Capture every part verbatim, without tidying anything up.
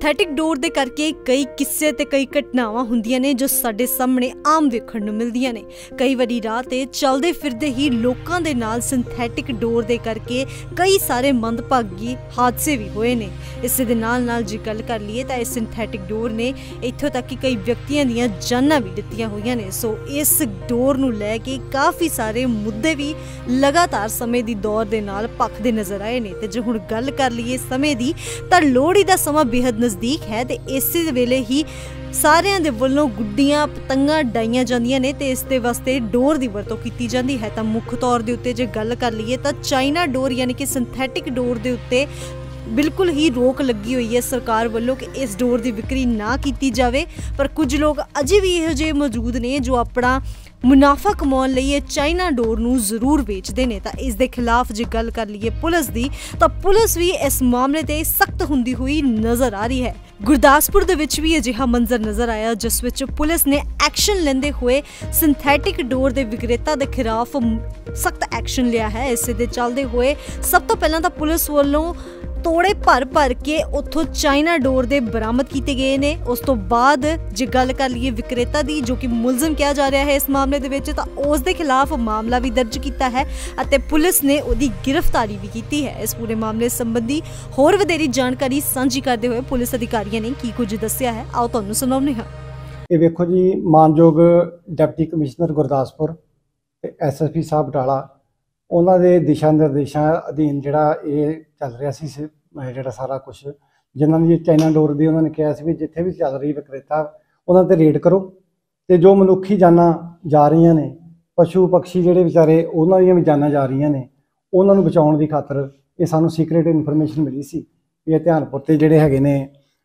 Synthetic ਡੋਰ ਦੇ ਕਰਕੇ ਕਈ किस्से ते कई घटनावां हुंदियां ने जो साडे सामने आम वेखण नूं मिलदियां ने। कई वारी राह ते चलदे फिरदे ही लोकां दे नाल सिंथैटिक डोर दे करके कई सारे मंदभागी हादसे भी होए ने। इस दे नाल नाल जे गल कर लईए तां इस सिंथैटिक डोर ने इत्थों तक कि कई व्यक्तियां दीयां जानां भी दित्तियां होईयां ने। सो इस डोर नूं लै के काफ़ी सारे मुद्दे भी लगातार समय दी दौर दे नाल भखदे नज़र आए ने। ते जे हुण गल कर लईए समय दी तां लोहड़ी दा समां बेहद नज़दीक है ते इस वेले ही सारिਆਂ ਦੇ ਵੱਲੋਂ ਗੁੱਡੀਆਂ ਪਤੰਗਾਂ ਡਾਈਆਂ ਜਾਂਦੀਆਂ ਨੇ ਤੇ ਇਸ ਦੇ ਵਾਸਤੇ ਡੋਰ ਦੀ ਵਰਤੋਂ ਕੀਤੀ ਜਾਂਦੀ ਹੈ। ਤਾਂ ਮੁੱਖ ਤੌਰ ਦੇ ਉੱਤੇ ਜੇ ਗੱਲ ਕਰ ਲਈਏ ਤਾਂ ਚਾਈਨਾ ਡੋਰ ਯਾਨੀ ਕਿ ਸਿੰਥੈਟਿਕ ਡੋਰ ਦੇ ਉੱਤੇ बिल्कुल ही रोक लगी हुई है सरकार वालों कि इस डोर की विक्री ना की जाए। पर कुछ लोग अजे भी इहो जिहे मौजूद ने जो अपना मुनाफा कमाउण लई ये चाइना डोर नूं जरूर बेचते हैं। तो इस दे खिलाफ जे गल कर लीए पुलिस की तो पुलिस भी इस मामले ते सख्त हुंदी हुई नज़र आ रही है। गुरदासपुर दे विच भी अजिहा मंजर नज़र आया जिस विच पुलिस ने एक्शन लेंदे हुए सिंथैटिक डोर के विक्रेता के खिलाफ सख्त एक्शन लिया है। इस दे चलदे हुए सब तो पहलां तां पुलिस वालों तोड़े भर भर के उत्थों चाइना डोर दे बरामद किए गए ने। उस तो बाद जे गल कर लईए विक्रेता दी जो कि मुलजम किया जा रहा है इस मामले दे विच, तां उस दे खिलाफ मामला भी दर्ज किया है अते पुलिस ने उहदी गिरफ्तारी भी की है। इस पूरे मामले संबंधी होर वधेरी जानकारी सांझी करते हुए पुलिस अधिकारियों ने की कुछ दस्सिया है, आओ तुहानूं सुणाउने हां। ये वेखो जी, मानयोग डिप्टी कमिश्नर गुरदासपुर ते एस एस पी साहब बटाला उन्हां दे दिशा निर्देशों अधीन जिहड़ा ये चल रहा सी जिहड़ा सारा कुछ जिन्हां दी चाइना डोर दी उन्होंने कहा सी भी जिथे भी चल रही विक्रेता उन्हां ते रेड करो ते जो मनुखी जानां जा रही ने, पशु पक्षी जिहड़े बेचारे उन्हां दीयां भी जानां जा रही ने, उन्हां नूं बचाउण दी खातर ये सानूं सीक्रेट इनफॉर्मेशन मिली सी। ये ध्यानपुर ते जिहड़े हैगे ने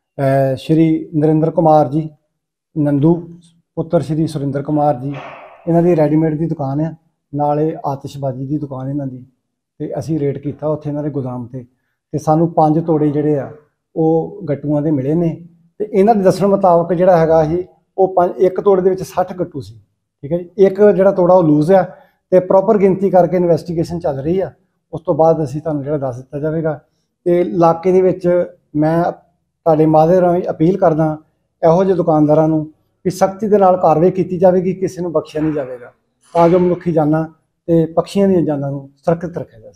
श्री नरेंद्र कुमार जी नंदू पुत्र श्री सुरिंदर कुमार जी, इन्हां दी रेडीमेड की दुकान है नाले आतिशबाजी की दुकान इन्हां दी, ते असीं रेड कीता उत्थे इन्हां दे गोदाम ते ते सानूं पंज तोड़े जिहड़े आ वो गट्टूआं दे मिले ने। ते इन्हां दे दस्सण मुताबक जिहड़ा हैगा ही वो पंज एक तोड़े दे विच सठ गट्टू सी, ठीक है जी। एक जिहड़ा तोड़ा वो लूज है ते प्रॉपर गिनती करके इन्वेस्टिगेशन चल रही है, उस तो बाद असीं तुहानूं जिहड़ा दस दित्ता जावेगा। ते इलाके दे विच मैं तुहाडे माध्यम राਹੀਂ अपील करदा इहो ਜਿਹੇ दुकानदारां नूं कि सख्ती दे नाल कार्रवाई कीती जावेगी, किसी नूं बख्शिया नहीं जाएगा तां जो मनुखी जानां ते पक्षियां दी जानां नूं सुरक्षित रखिया जा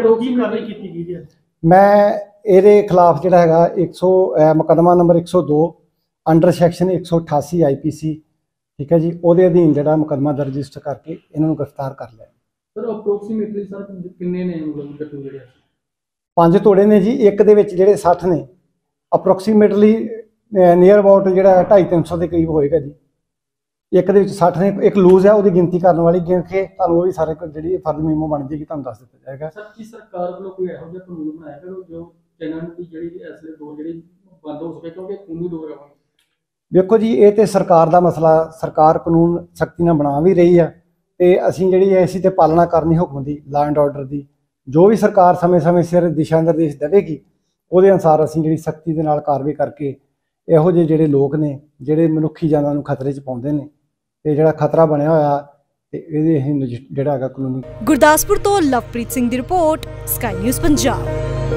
सके। मैं ਇਹਦੇ खिलाफ जिहड़ा हैगा एक सौ मुकदमा नंबर एक सौ दो अंडर सैक्शन एक सौ अठासी आई पी सी, ठीक है जी, ਉਹਦੇ अधीन जिहड़ा मुकदमा दर्ज रजिस्टर करके इन्हां नूं गिरफ्तार कर लिया। सर अप्रोक्सीमेटली सर किन्ने ने मतलब गट्टू ਜਿਹੜੇ पंज तोड़े ने जी, एक दे विच जिहड़े साठ ने, अप्रोक्सीमेटली ਨੀਅਰ अबाउट ਜਿਹੜਾ ढाई तीन सौ के करीब होएगा जी। एक दे विच साठ ने, एक लूज है ਉਹਦੀ गिनती करने वाली गिन के ਤੁਹਾਨੂੰ ਉਹ ਵੀ ਸਾਰੇ ਜਿਹੜੀ ਫਰਜ਼ ਮੀਮੋ ਬਣ ਜਾਏਗੀ ਤੁਹਾਨੂੰ ਦੱਸ ਦਿੱਤਾ ਜਾਏਗਾ। ਸਰ ਕੀ ਸਰਕਾਰ ਵੱਲੋਂ ਕੋਈ ਇਹੋ ਜਿਹਾ ਕਾਨੂੰਨ ਬਣਾਇਆ ਕਿ ਜੋ ਚਾਈਨਾ ਦੀ ਜਿਹੜੀ ਐਸਲੇ ਡੋਰ ਜਿਹੜੀ ਬੰਦ ਹੋ ਸਕੇ ਕਿਉਂਕਿ ਖੂਨੀ ਡੋਰ ਹੈ। ਦੇਖੋ ਜੀ, ਇਹ ਤੇ ਸਰਕਾਰ ਦਾ ਮਸਲਾ, ਸਰਕਾਰ ਕਾਨੂੰਨ ਸਖਤੀ ਨਾਲ ਬਣਾ ਵੀ ਰਹੀ ਹੈ ਤੇ ਅਸੀਂ ਜਿਹੜੀ ਹੈ ਅਸੀਂ ਤੇ ਪਾਲਣਾ ਕਰਨੀ ਹੁਕਮ ਦੀ, ਲਾ ਐਂਡ ਆਰਡਰ ਦੀ। ਜੋ ਵੀ ਸਰਕਾਰ ਸਮੇਂ ਸਮੇਂ ਸਿਰ ਦਿਸ਼ਾ ਨਿਰਦੇਸ਼ ਦੇਵੇਗੀ ਉਹਦੇ ਅਨੁਸਾਰ ਅਸੀਂ ਜਿਹੜੀ ਸਖਤੀ ਦੇ ਨਾਲ ਕਾਰਵਾਈ ਕਰਕੇ ਇਹੋ ਜਿਹੇ ਜਿਹੜੇ ਲੋਕ ਨੇ ਜਿਹੜੇ ਮਨੁੱਖੀ ਜਾਨਾਂ ਨੂੰ ਖਤਰੇ 'ਚ ਪਾਉਂਦੇ ਨੇ ਤੇ ਜਿਹੜਾ ਖਤਰਾ ਬਣਿਆ ਹੋਇਆ ਤੇ ਇਹਦੇ ਅਸੀਂ ਜਿਹੜਾ ਹੈਗਾ ਕਾਨੂੰਨੀ। ਗੁਰਦਾਸਪੁਰ ਤੋਂ ਲਵਪ੍ਰੀਤ ਸਿੰਘ ਦੀ ਰਿਪੋਰਟ, ਸਕਾਈ ਨਿਊਜ਼ ਪੰਜਾਬ।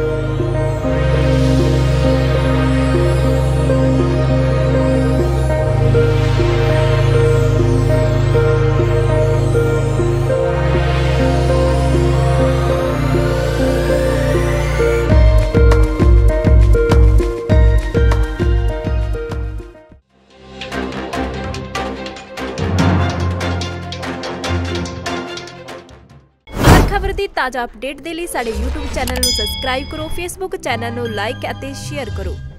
खबर की ताज़ा अपडेट के लिए साडे यूट्यूब चैनल को सबसक्राइब करो, फेसबुक चैनल को लाइक और शेयर करो।